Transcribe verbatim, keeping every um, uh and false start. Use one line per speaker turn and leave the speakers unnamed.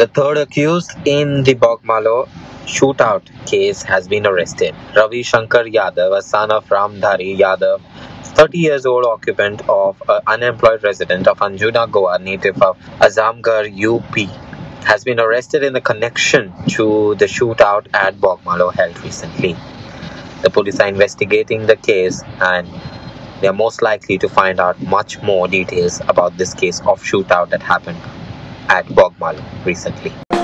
The third accused in the Bogmalo shootout case has been arrested. Ravi Shankar Yadav, a son of Ramdhari Yadav, thirty years old occupant of an unemployed resident of Anjuna, Goa, native of Azamgarh, U P, has been arrested in the connection to the shootout at Bogmalo held recently. The police are investigating the case and they are most likely to find out much more details about this case of shootout that happened at Bogmalo recently.